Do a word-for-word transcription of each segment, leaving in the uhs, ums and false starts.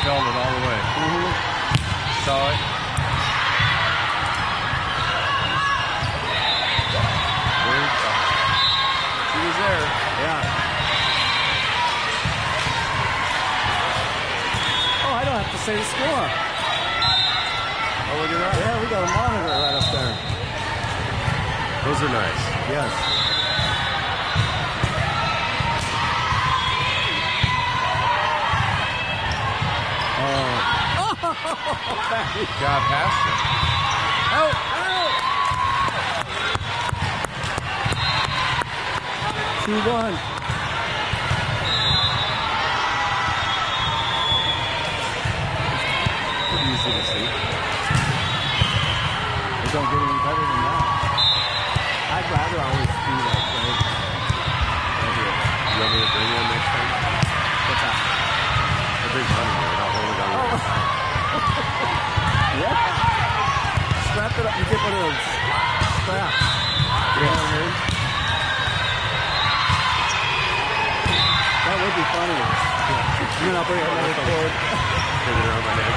felt it all the way. Mm-hmm. Saw it. Very tough. She was there. Yeah. Oh, I don't have to say the score. Oh, look at that. Yeah, we got a monitor right up there. Those are nice. Yes. Oh. Got past it. Out! Out! two one. Pretty easy to see. It don't get any better than that. I'd rather always do that, right? You want me to bring one next time? What's that? A big money here, not holding on to it. Yeah. Strap it up and get one of those straps. You know what I mean? That would be funny. Yeah. And then I'll bring another cord. Bring it around my neck.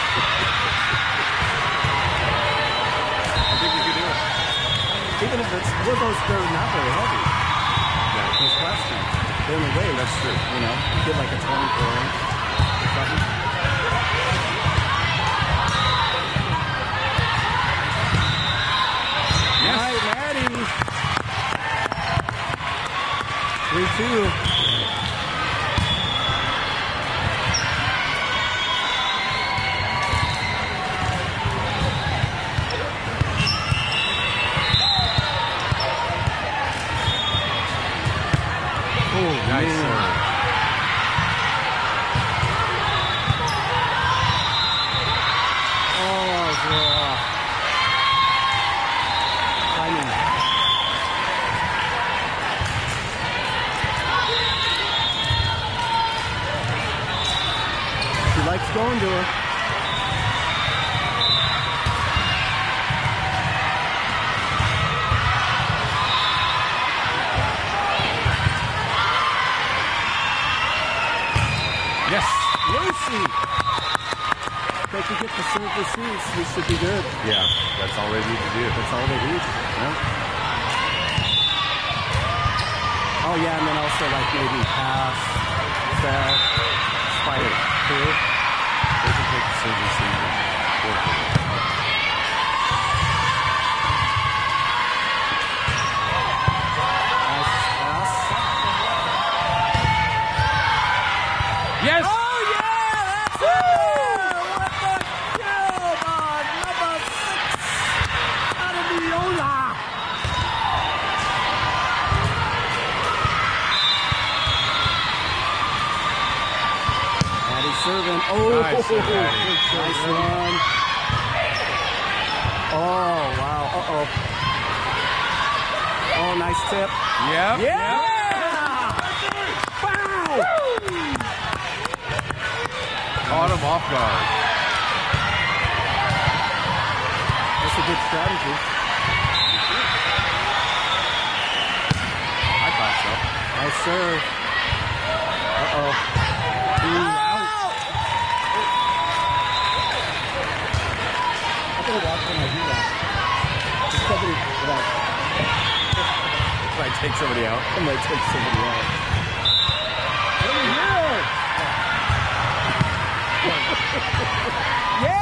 I think we could do it. Even if it's, well, those, they're not very heavy. Yeah. Those plastics. They only weigh, That's true. you know, you get like a twenty-four inch or something. Yes. All right, Maddie. three two. Nice serve. Oh, girl. Timing. She likes going to her. Yes. Lucy! If they could get the serve receipts, we should be good. Yeah, that's all they need to do. That's all they need. Yeah. Oh, yeah, and then also like maybe pass, set, spike, through. They can take the serve receiver. Work with it. Yes! Oh, yeah! That's it! What the kill by number six out of Viola! Maddie serving. Oh, Nice, Maddie. nice run. Oh, wow. Uh-oh. Oh, nice tip. Yep. Yeah! Yep. Wow! Caught him off guard. That's a good strategy. I thought so. Nice serve. Uh-oh. Ooh, out. I better watch when I do that. Just somebody, like, Might take somebody out. I might take somebody out. Over here! Yeah!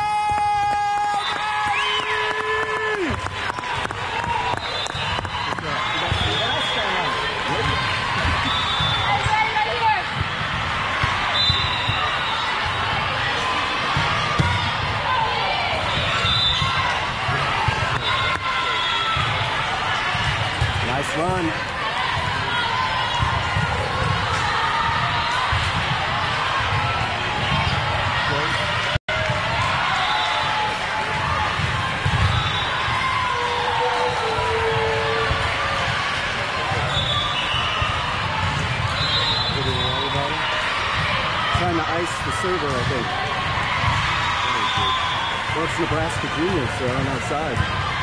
Nice run. Trying to ice the server, I think. Well, it's Nebraska Juniors, so on our side.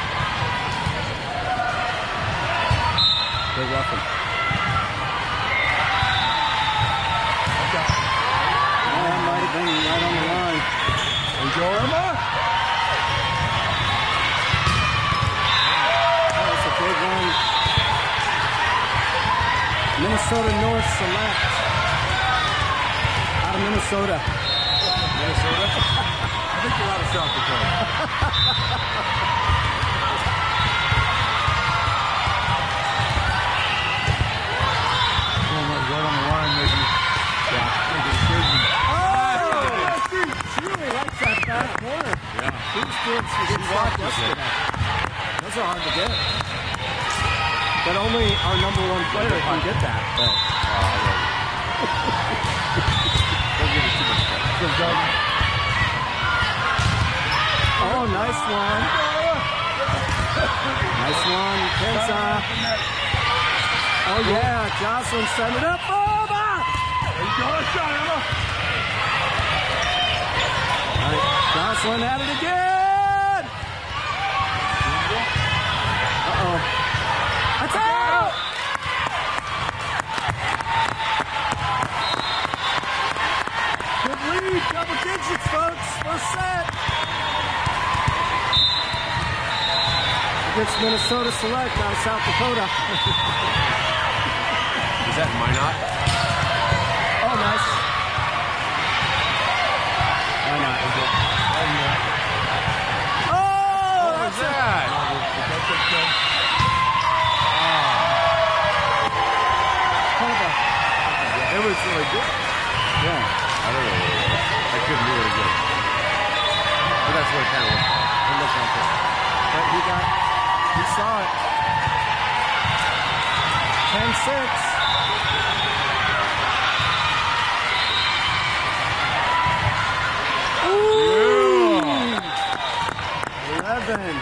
They're roughing. That might have been right on the line. Minnesota North Select. Out of Minnesota. Minnesota? I think you're out of South Dakota. Right on the line, maybe. Yeah, make a decision. Oh! She really likes that back corner. Yeah. She was doing some good stuff yesterday. Those are hard to get. But only our number one player can get that. But. Don't give it too much credit. Oh, nice one. Nice one, Kenza. Oh, yeah, Jocelyn send it up. Oh, back! There you go, shot, Emma. All right, Jocelyn at it again. Uh-oh. That's out! Good lead, double digits, folks. First set. Against Minnesota Select out of South Dakota. Is that Minot? Oh, nice. Why not? Oh, What was that? It was really good. Yeah. I don't know what it was. I couldn't do it again. But that's what it kind of looked like. It looked like it. But he got, he saw it. ten six. Ooh! eleven.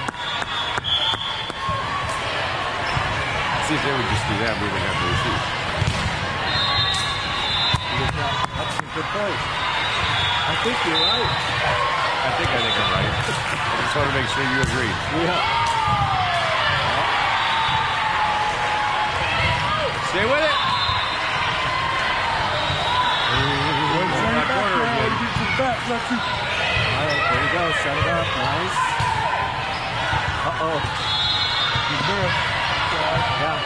See, if they would just do that, we would have to receive. That's a good point. I think you're right. I think I think I'm right. I just want to make sure you agree. Yeah. Stay with it. That corner again. All right, there you go. Set it up. Nice. Uh-oh. He's there. Yeah.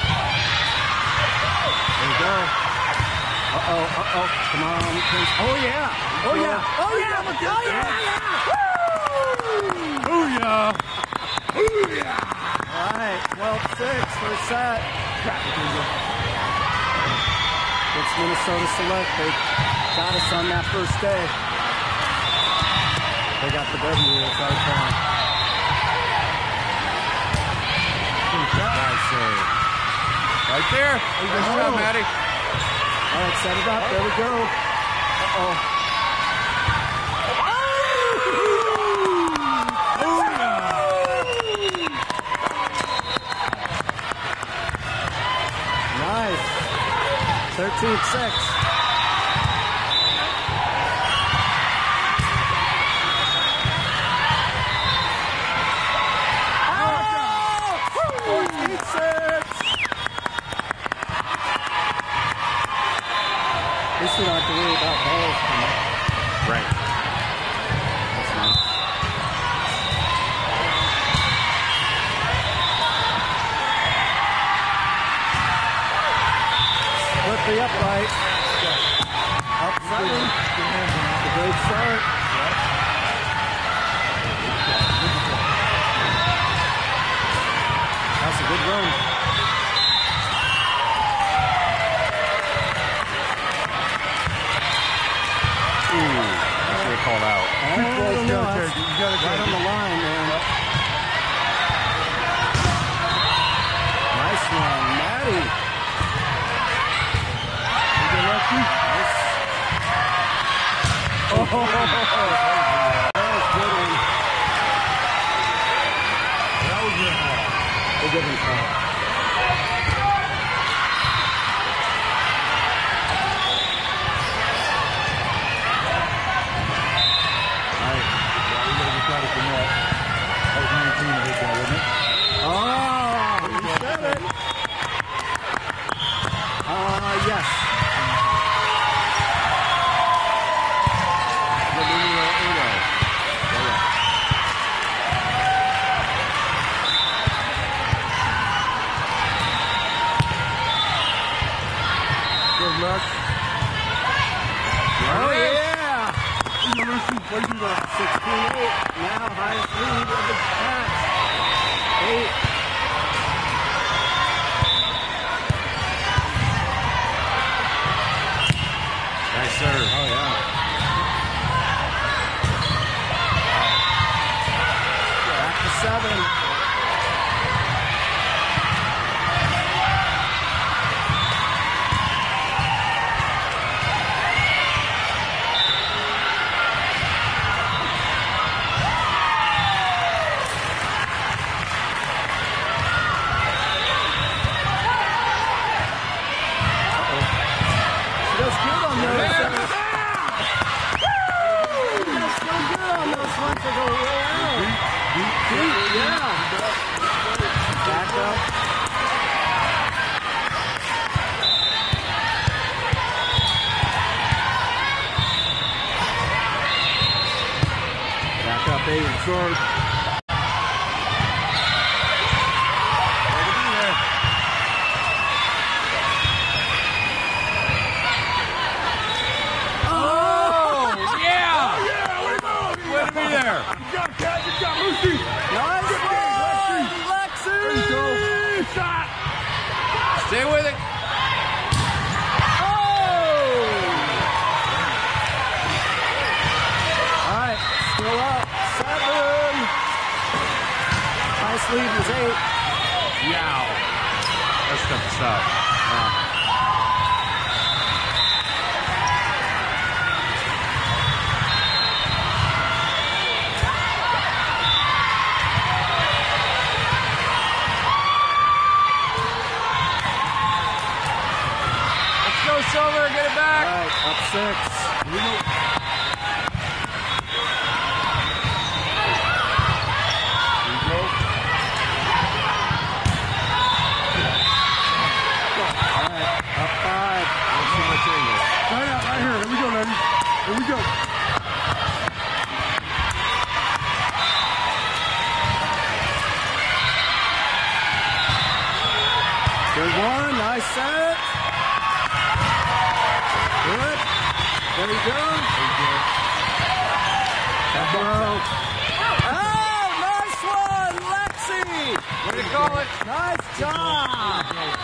There you go. Uh-oh, uh-oh. Come on. Oh, yeah. Oh, yeah. Oh, yeah. Oh, yeah. Woo! Booyah! Booyah! All right. twelve six for a set. It's Minnesota Select. They got us on that first day. They got the W. It's our turn. Nice save. Right there. Good job, Maddie. All right, set it up. There we go. Uh-oh. Nice. thirteen six. fourteen six. At least we don't have to worry about balls coming. Right. That's nice. Split the upright. Up seven. It's a great start. That's a good run. Ooh, I should have called out. I don't know. That's right on the line, man. Nice one, Maddie. Nice. Oh, that was good one. That was your ball. They didn't call. All right. Yeah, we gotta get out of the net. That was nineteen to hit that, wasn't it? Oh, you said it. Uh, yes. Let me sixteen eight. Now highest lead of the match. Eight. Nice serve. Oh, yeah. Back to seven. Short. Stay with it. Oh! All right, still up. Seven. Highest lead was eight. Yow. That's tough to stop. Wow. Silver, get it back. All right, up six. Here we go. Here we go. All right, up five. Let's see what's in there. Right out, right here. Here we go, ladies. Here we go. Good one. Nice set. Good. There you go. There you go. Back row. Oh, nice one, Lexi. What do you call it? Nice job.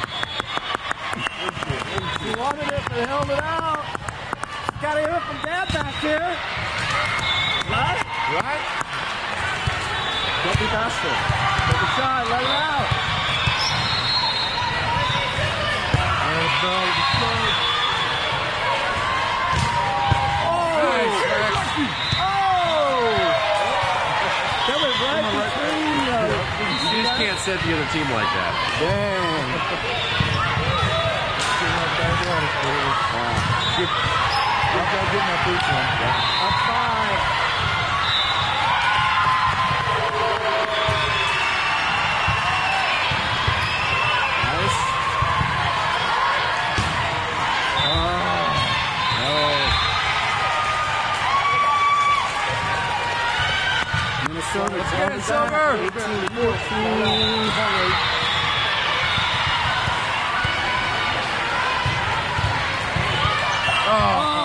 She wanted it, but held it out. Got to hear it from Dad back here. Right? Right? Don't be faster. Take a shot. Let it out. There it goes. You just can't set the other team like that. Dang. Up five. Nice. Oh, no. Minnesota, let's get it, Silver. eighteen fourteen. Oh.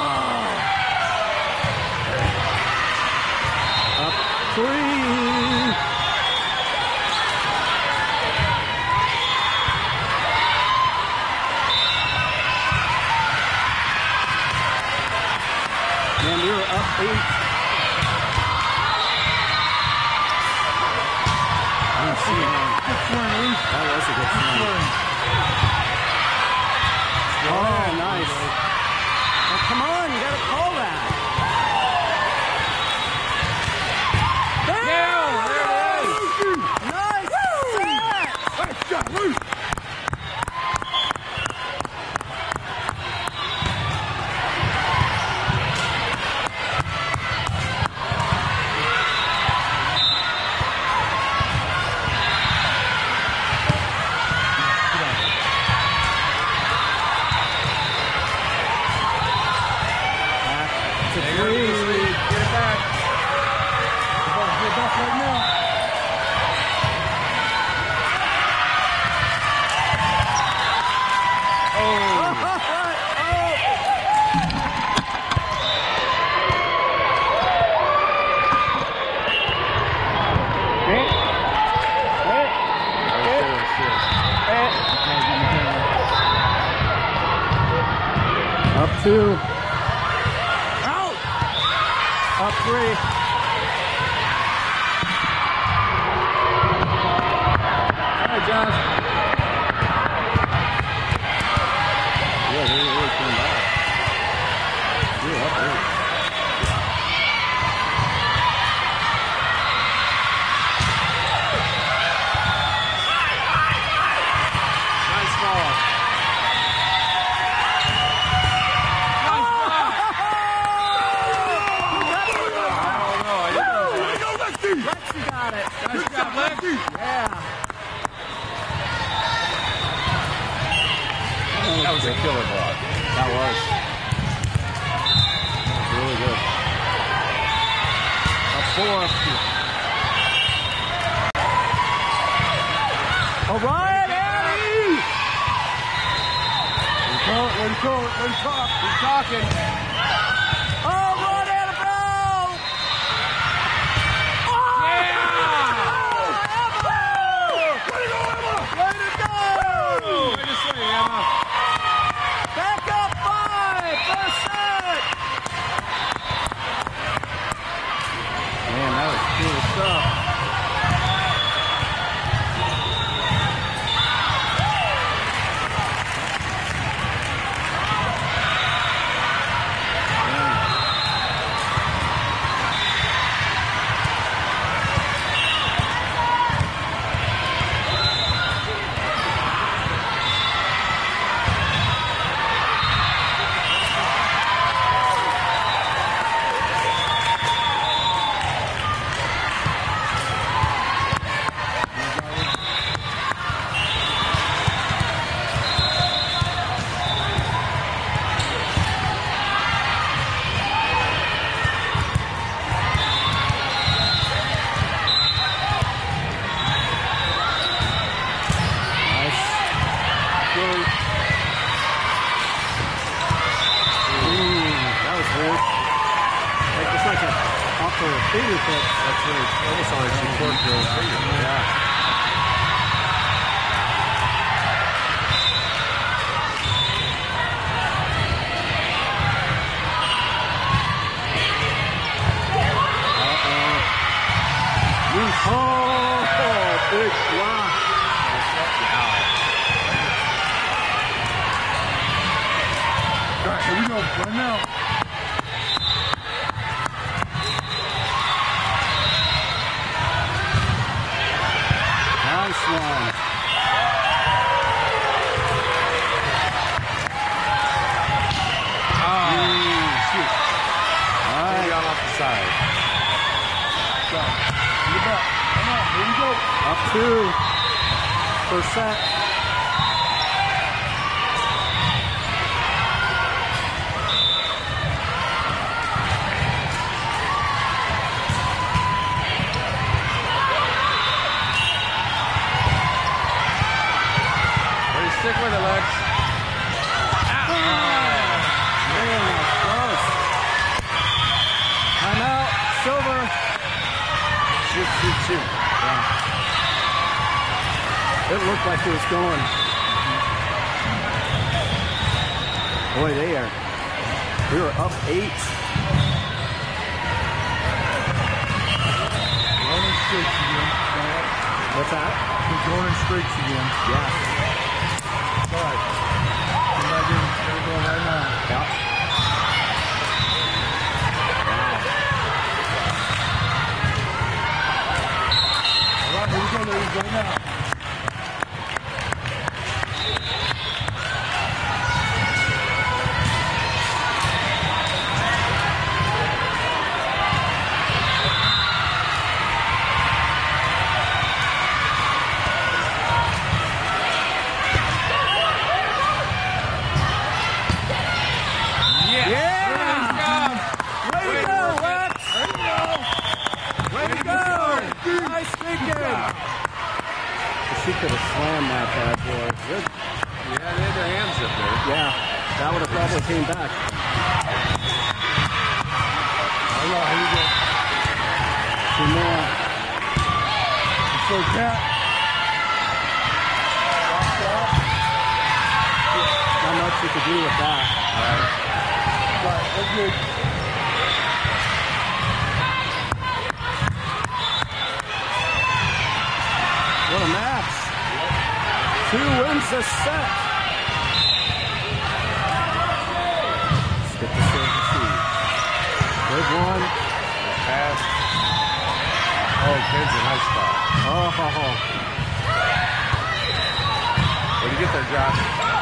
Up three. Man, we were up eight. I don't see it. Good swing, Lee. That was a good swing. Oh, nice. Oh, come on. two. Out. Up three. All right, Josh. Yeah, they really came back. Yeah, up there. Nice ball. Lexi got it. Nice job, Lexi. Yeah. That was a killer block. That was. That was really good. A four. All right, Eddie. Let him call it, let him call it, let him talk. Keep talking. Oh, run, Annabelle. Way to go, Emma! Way to go. Way to say, Emma. Back up five. First set. Man, that was cool stuff. Fingertips. That's really almost like she corked her own finger. Yeah. Uh-oh. Oh, big block. All right, here we go. Right now. Nice one. Oh, shoot. All right. Maybe I'm off the side. Go. In the back. Come on, here we go. Up two. First set. Stick with it, Lex. Oh, man, that's close. Timeout. Silver. Shoot, shoot, shoot. Yeah. It looked like it was going. Boy, they are. We were up eight. Going in streaks again. What's that? We're going in streaks again. Yeah. All right. Come back in. We're going right now. Yeah. All right, here we go, ladies. Right now. She could have slammed that bad boy. Good. Yeah, they had their hands up there. Yeah, that would have probably came back. All right, here we go. Two more. So, Cat. Not much you could do with that. Right. That's good. What a match. Two wins a set. Let's get the serve receive. Good one. Pass. Oh, Ken's in high spot. Oh, ho, ho. Where'd you get there, Josh?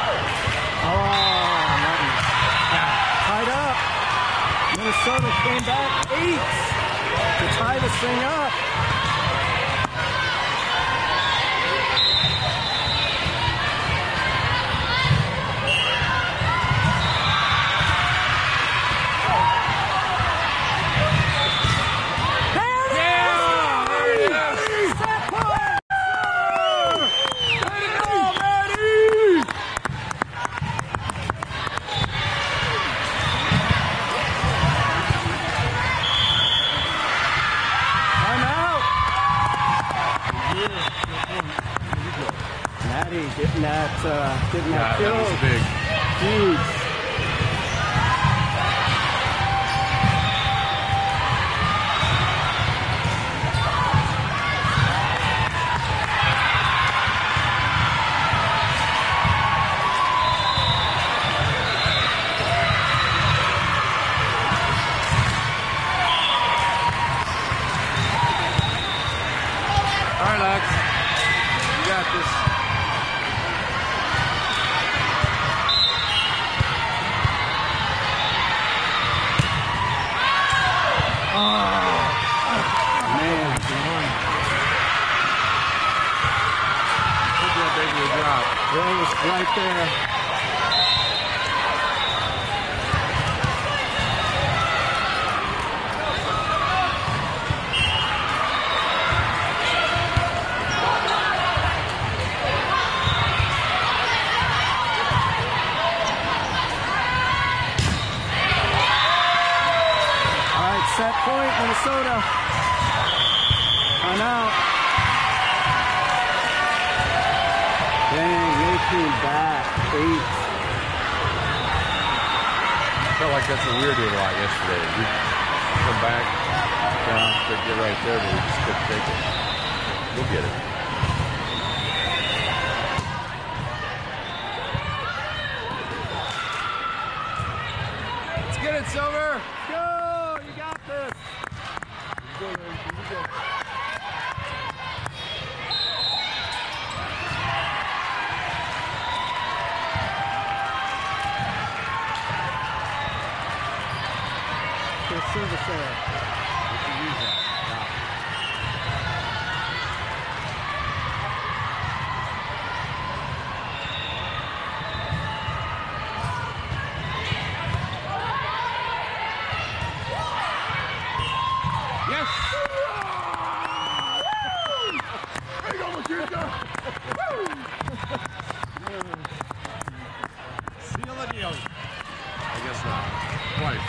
Oh, nothing. Tied up. Minnesota came back eight to tie this thing up. Getting that, uh, getting that Yeah, kill. that was big. Huge. All right, Lex. You got this. Ray was right there. All right, set point, Minnesota. Time out. Dang, they came back eight. I felt like that's what we were doing a lot yesterday. We come back, yeah, could get right there, but we just couldn't take it. We'll get it. Let's get it, Silver. Go, you got this. Go, Larry. Here we go. Service there. Yes! There you go, Machuca! Seal the deal. I guess not. Twice.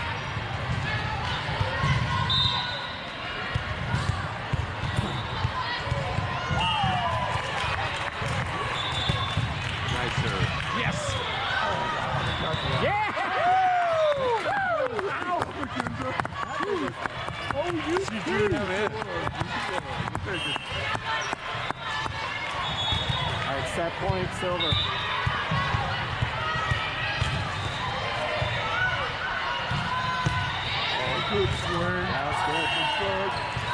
Yes! Yeah! Ow! Oh, you She drew him in. All right, set point, Silver. Oh, good swing. That was good. Good.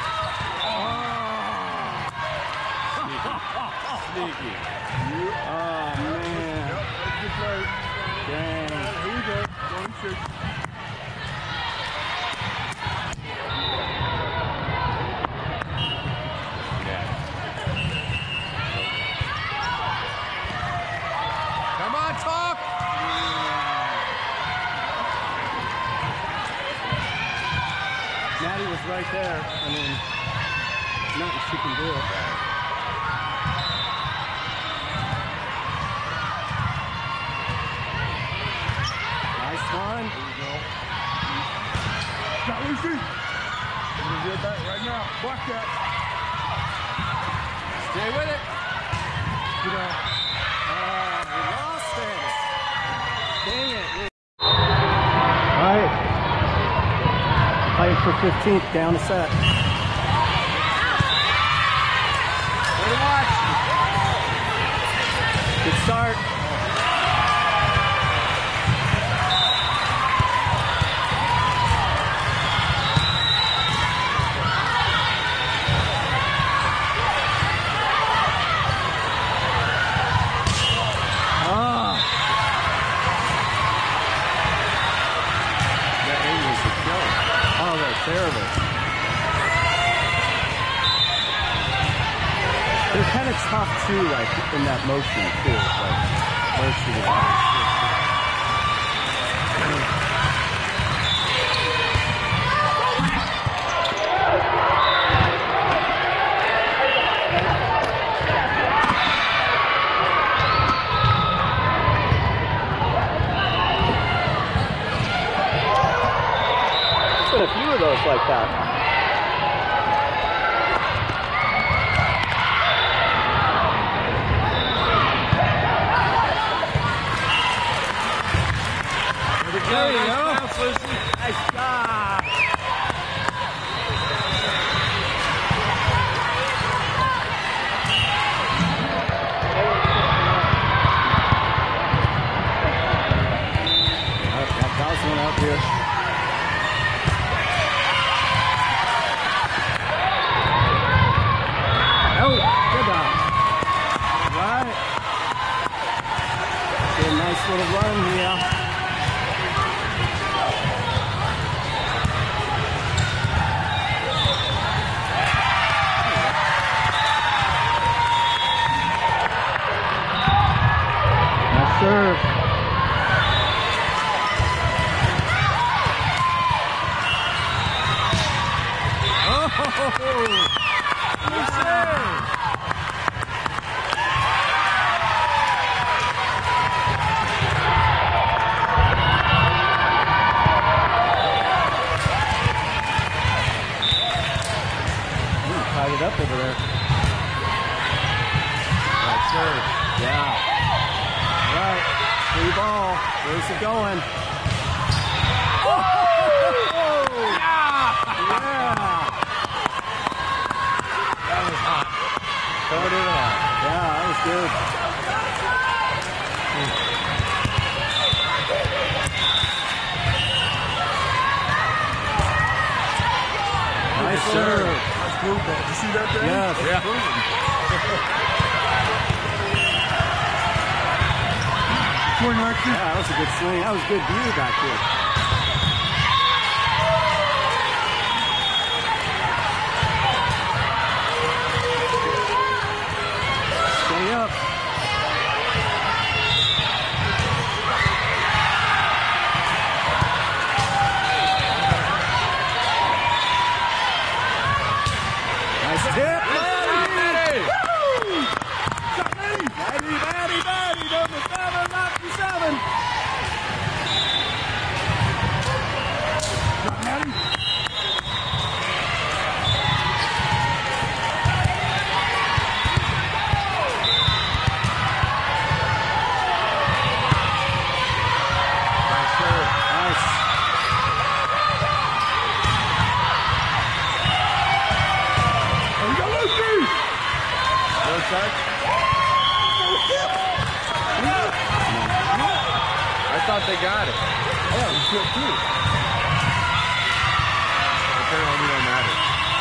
Sneaky. Oh, man. Yep, that's good play. Dang. Here we go. Going six. Come on, talk! Maddie was right there. I mean, nothing she can do. Nice one. There we go. Got Lucy. I'm gonna get back right now. Block that. Stay with it. Get out. Uh, we lost it. Dang it. All right. for fifteenth, down a set. Way to watch. Good start. Terrible. They're kind of tough too, like in that motion too. Like motion is a few of those like that. There you go. Nice job. Got Gosling out here. Oh, good job. Right. Get a nice little run here. Nice serve. Oh! Nice serve. Tied it up over there. Nice serve. Yeah. All right. Free ball. Where's it going? Oh! Yeah! Yeah. That was hot. Throwing it hot. Yeah, that was good. Nice serve. That's cool. Did you see that thing? Yes. Yeah. Swing, Lexi. Yeah, that was a good swing. That was a good view back here. Stay up. Nice tip. Maddie! Woo! Maddie, Maddie, Maddie, number seven, ninety-seven. Maddie. Nice serve. Nice. Oh, you got Lexi. No touch? I thought they got it. Yeah, it was good too. Apparently, don't matter.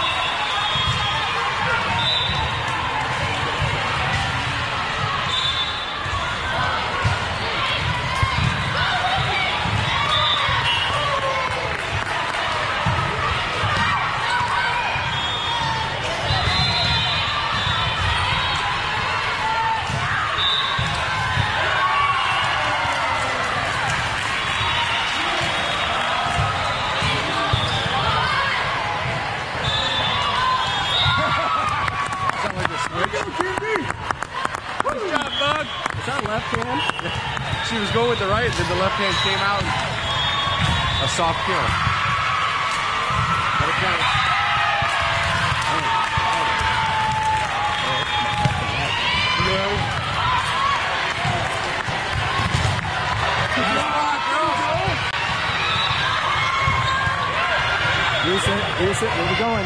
Good job, Bug. Is that left hand? She was going with the right, then the left hand came out. A soft kill. Let it count. Use it. where we going?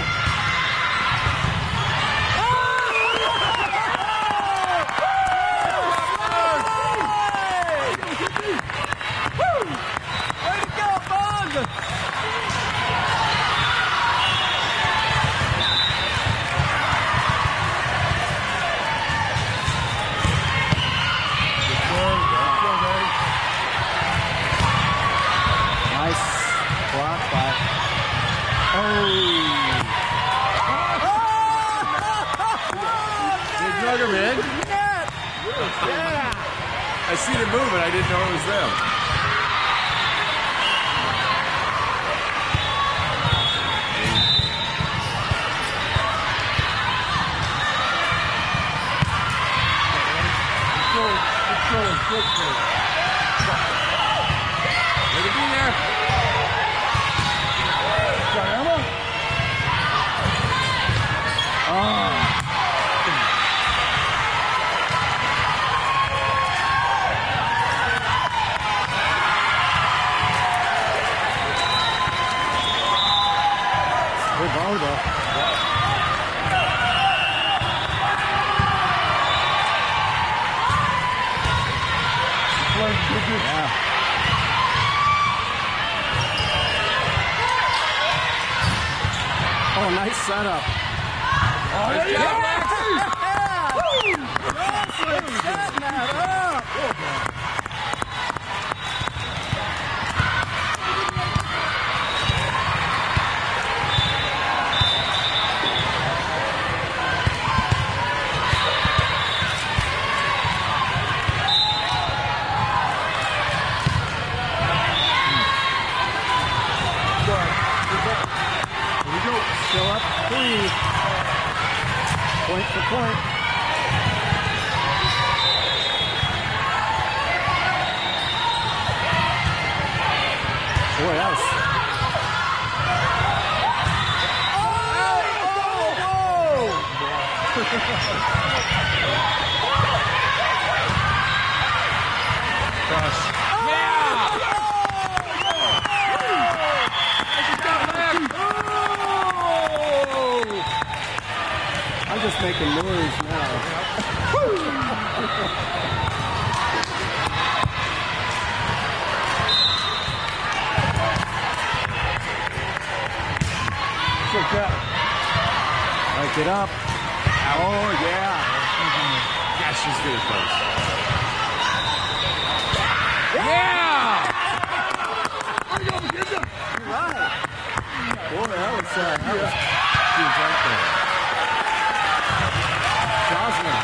Way to go, Bug! Nice block by. Oh! They drug him in. Yeah! I seen it moving. I didn't know it was them. Way to be there. Oh! Good volleyball. Yeah. Oh, nice setup. Oh, Nice yeah! job, Awesome! Setting that up! Still up three. Point for point. Boy, that was. Cross. I'm just making noise now. Like it up. Oh, yeah. Gosh, she's good at those. Yeah! Right. Boy, that was, uh, that was She was right there. Jocelyn.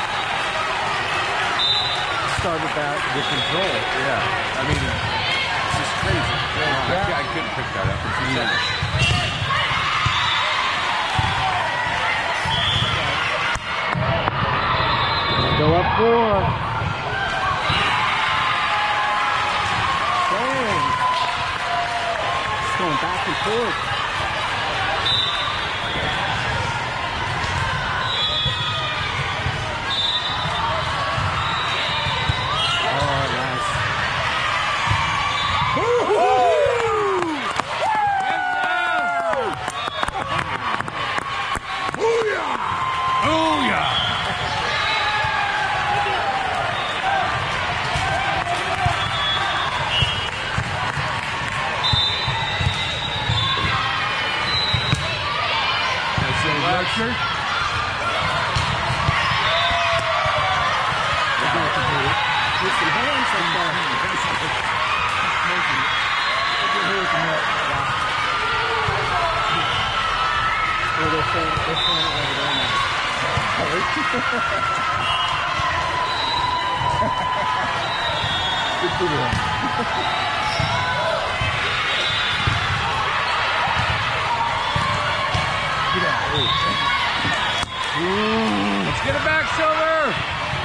Started that. The control, yeah. I mean, it's just crazy. Yeah, I, I couldn't pick that up. It's finished. Go up four. Dang. It's going back and forth. Oh, nice. Booyah! Lecture. With some hands like that. Oh, they're throwing, they're throwing it over there now. Good for them. Get out. Ooh. Let's get it back, Silver.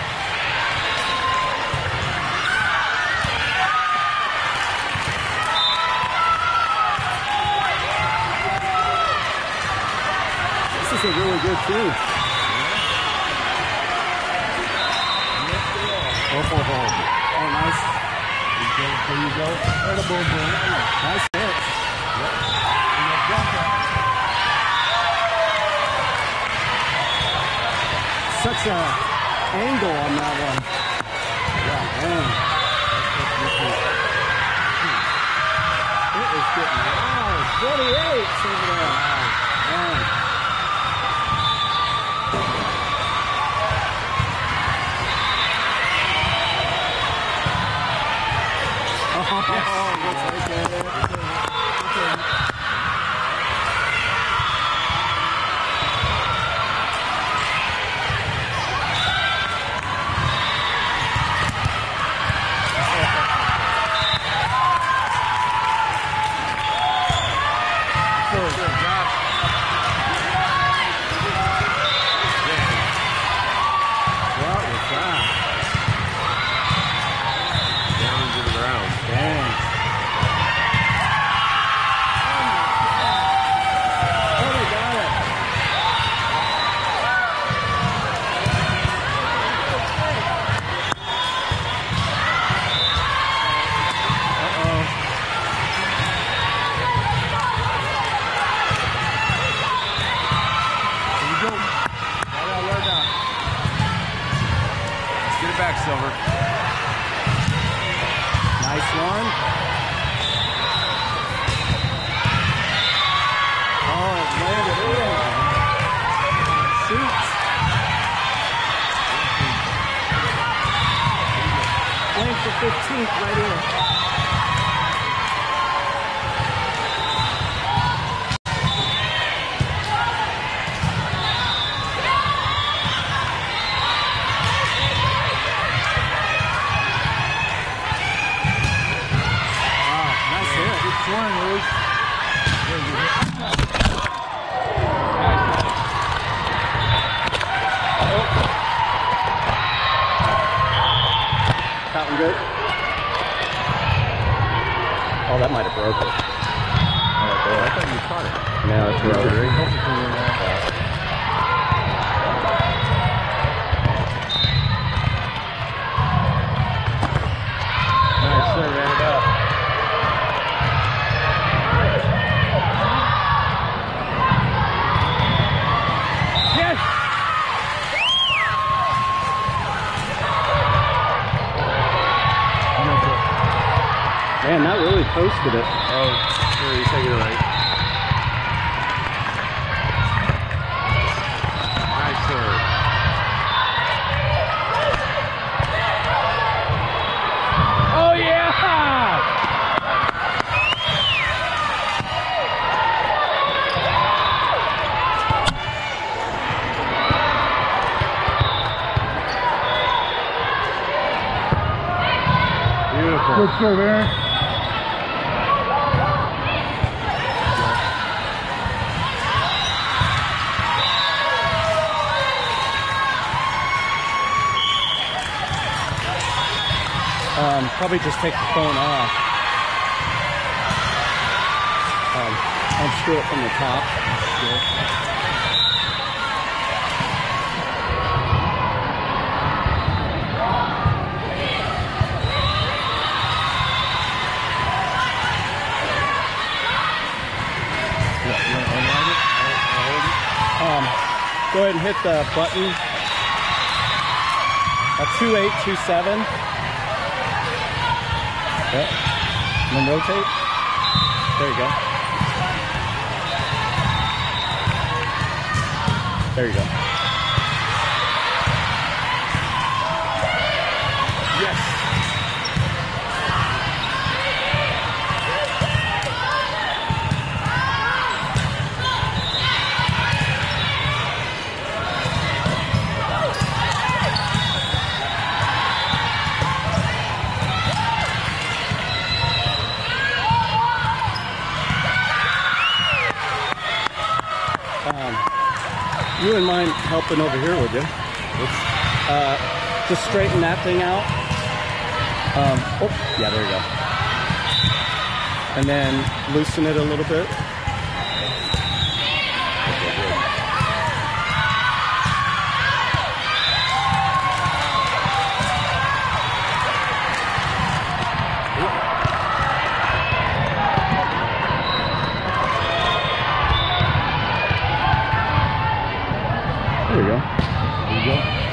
This is a really good team. Oh, oh, oh. Oh, nice. There you go. There you go. Nice hit. And you jump it. such a angle on that one. Yeah, man. It is getting loud. forty-eight over there. Man. Oh, yes. Looks like it. Back, Silver. Nice one. Oh, it landed in. Shoots. Playing for fifteenth right here. That one good? Oh, that might have broke it. Oh, boy, I thought you caught it. No, it's rotary. Nice, sir, ran it up. Man, that really posted it. Oh, sure, you take it right. Nice serve. Oh, yeah! Beautiful. Good serve, Aaron. Um, probably just take the phone off. Um, unscrew it from the top. Um, go ahead and hit the button. A two eight two seven. Yep. And then rotate. There you go. There you go. Yes. You wouldn't mind helping over here, would you? Uh, just straighten that thing out. Um, oh, yeah, there you go. And then loosen it a little bit. There you go. There you go.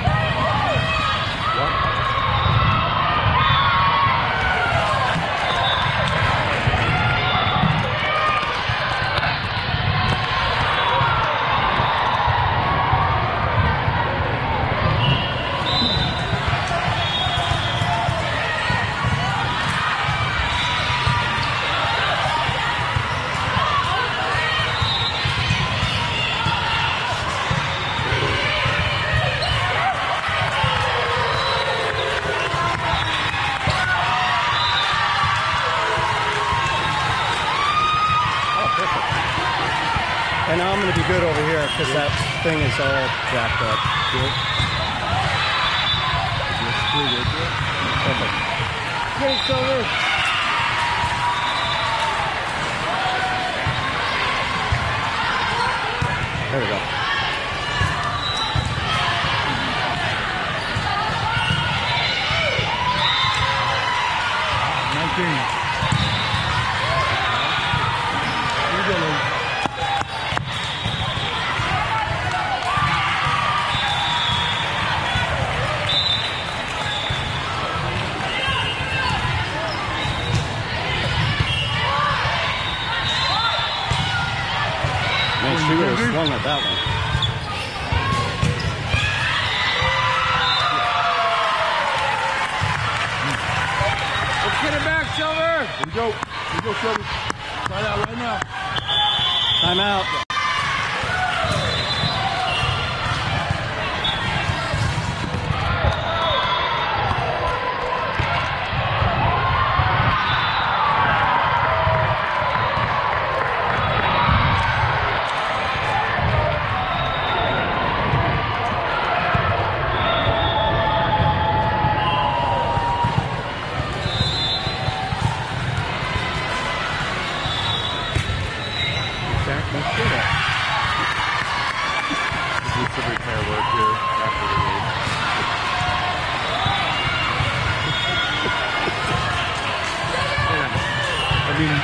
thing is all jacked up. Good. Looks pretty good. Perfect. Get it, Silver. There we go. nineteen. Here you go, Luke. Man, she would have swung at that one. Let's get it back, Silver. Here we go. Here we go, Silver. Try that right now. Timeout. I mean,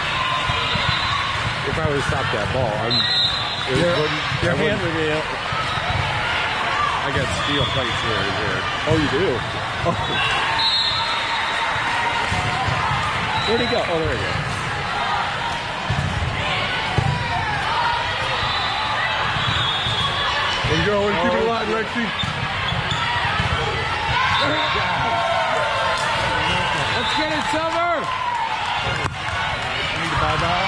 if I would have stopped that ball, I'm. It Your, wouldn't, your I hand wouldn't- reveal. I got steel plates here and here. Oh, you do? Oh. Where'd he go? Oh, there he goes. There you go. Let's keep it alive, Lexi. Let's get it, Silver. Need to bow down.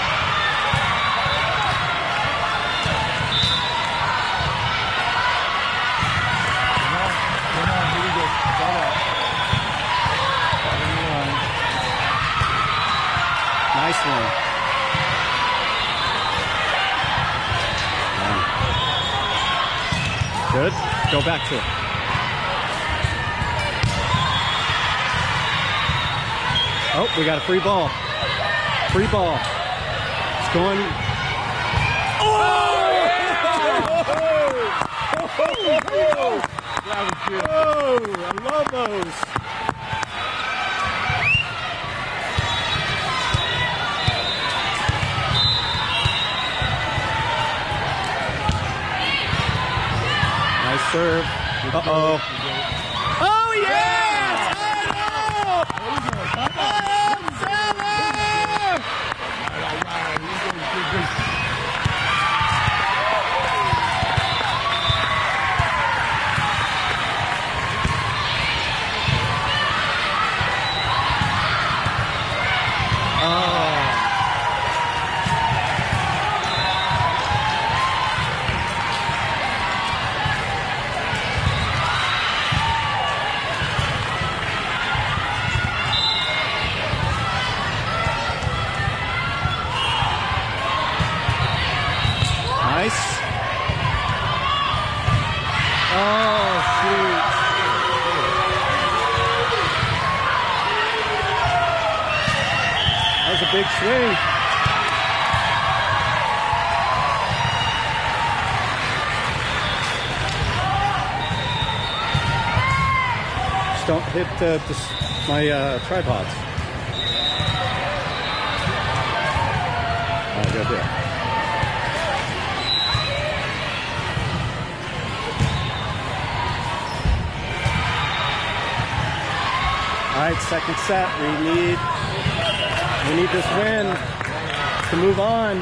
Come on, come on, here we go. Bow down. Nice one. Yeah. Good. Go back to it. Oh, we got a free ball. Free ball. It's going. Oh! That was good. Oh, I love those. Nice serve. Uh-oh. Oh, yeah! Title! Oh, Silver! All right, here we go. Good, good. Nice. Oh, shoot. That was a big swing. Just don't hit uh, this, my uh, tripods. Oh, good deal. All right, second set. We need we need this win to move on.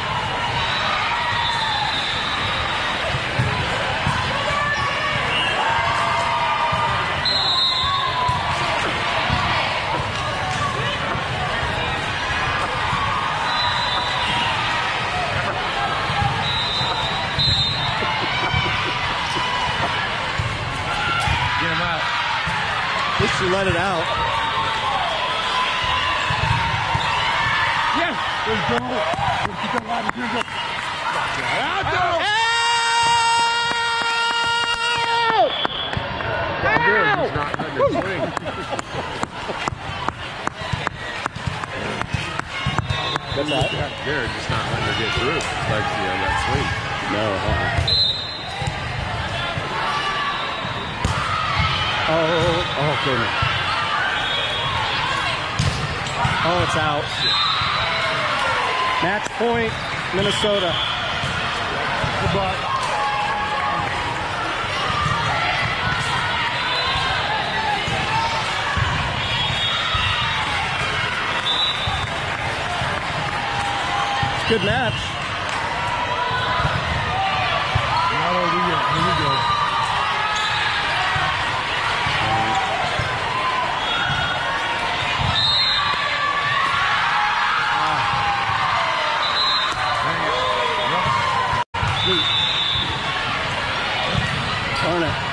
Get him out. At least you let it out. Yes! Let's go. Let's keep that alive. Here we go. Out there. Hey! here, just not letting her get through. Lexi on that sweep. No, uh-uh. Oh, oh, goodness. Oh, it's out. Match point, Minnesota. Goodbye. Good match. Not over yet. Here we go. Darn it.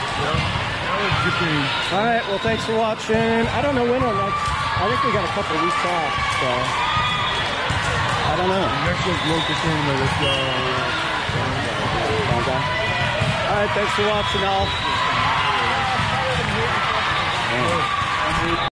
All right, well, thanks for watching. I don't know when our next, I think we got a couple of weeks off, so I don't know. Next week, local tournament. Let's go. All right, thanks for watching, all.